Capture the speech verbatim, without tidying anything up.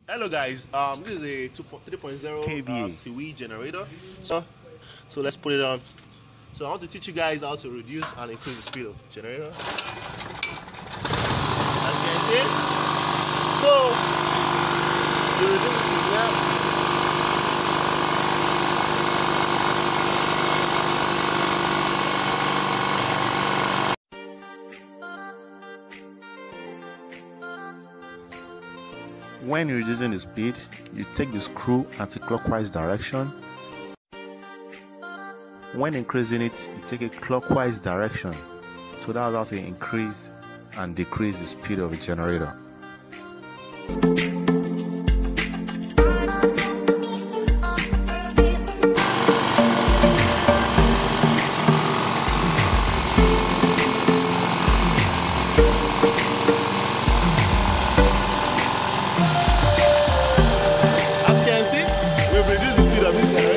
Hello guys, um, this is a three point zero uh, seaweed generator. So, so let's put it on. So I want to teach you guys how to reduce and increase the speed of the generator. As you can see, so you reduce the speed now. When you're reducing the speed, you take the screw anti-clockwise direction. When increasing it, you take a clockwise direction. So that's how to increase and decrease the speed of a generator. Reduce the speed of it.